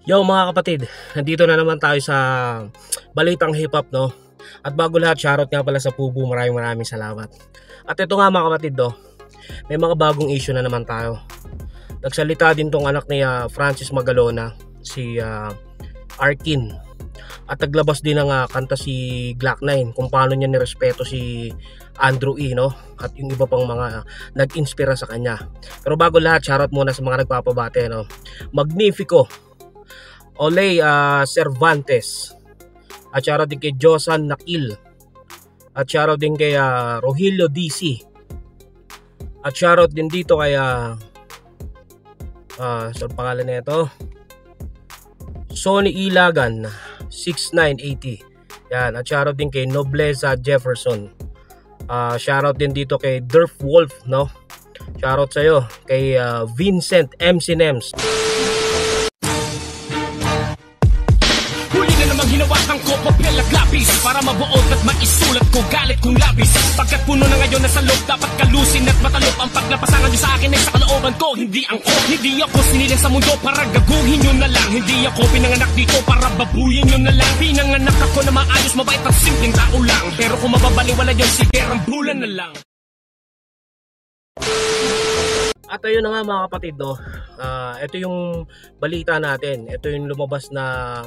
Yo mga kapatid, nandito na naman tayo sa Balitang Hip Hop, no? At bago lahat, shoutout nga pala sa Pubu, maraming salamat. At ito nga mga kapatid, no? May mga bagong issue na naman tayo. Nagsalita din tong anak ni Francis Magalona, si Arkin. At naglabas din ng kanta si Glock 9 kung paano niya nirespeto si Andrew E, no? At yung iba pang mga nag-inspira sa kanya. Pero bago lahat, shoutout muna sa mga nagpapabate, no? Magnifico, Olay Cervantes, at shoutout din kay Josan Nakil, at shoutout din kay Rogelio DC, at shoutout din dito kay saan pangalan na ito, Sonny Ilagan 6980. Yan, at shoutout din kay Nobleza Jefferson. Shoutout din dito kay Durf Wolf, no? Shoutout sa iyo kay Vincent MC Nems. Hinawakan ko papel at lapis para mabuod at maisulat ko galit kong labis. Pagkat puno na ngayon nasa loob, dapat kalusin at matalop. Ang paglapasangan nyo sa akin ay sa kalooban ko. Hindi ako sinilin sa mundo para gaguhin nyo na lang. Hindi ako pinanganak dito para babuyin nyo na lang. Pinanganak ako na maayos, mabait at simpleng tao lang. Pero kung mababaliwala yun, sige rambulan na lang. At ayun na nga mga kapatid, no? Ito yung balita natin. Ito yung lumabas na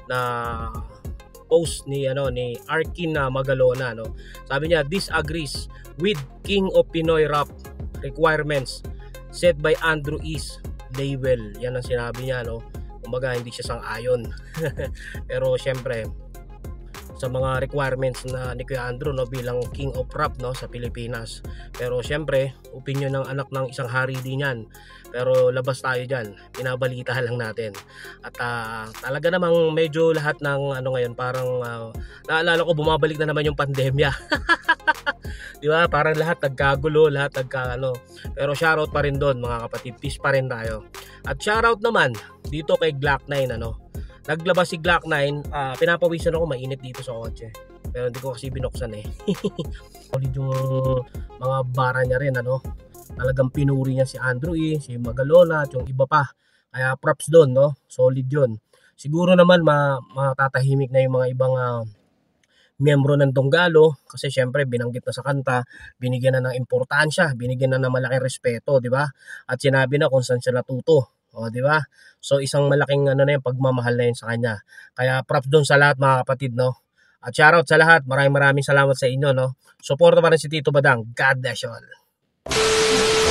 post ni Arkin Magalona, no? Sabi niya, disagrees with King of Pinoy Rap requirements set by Andrew E's label. Yan ang sinabi niya, no? Kumbaga hindi siya sang-ayon. Pero syempre sa mga requirements na ni Kuya Andrew, no, bilang King of Rap, no, sa Pilipinas. Pero syempre, opinion ng anak ng isang hari din yan. Pero labas tayo dyan, pinabalita lang natin. At talaga namang medyo lahat ng ngayon, parang naalala ko bumabalik na naman yung pandemya. Di ba? Parang lahat nagkagulo, lahat Pero shoutout pa rin doon mga kapatid, peace pa rin tayo. At shoutout naman dito kay Glock 9, Naglabas si Glock 9, pinapawisan ako, mainit dito sa kotse. Pero hindi ko kasi binuksan eh. Solid yung mga bara niya rin, Talagang pinuri niya si Andrew E, si Magalona, at yung iba pa. Kaya props doon, no? Solid yun. Siguro naman matatahimik na yung mga ibang miyembro ng Tunggalo kasi syempre binanggit na sa kanta, binigyan na ng importansya, binigyan na ng malaking respeto, di ba? At sinabi na kung saan siya natuto. O, di ba? So isang malaking pagmamahal na yun sa kanya. Kaya props doon sa lahat mga kapatid, no? At shoutout sa lahat. Maraming salamat sa inyo, no? Suporta pa rin si Tito Badang. God bless you all.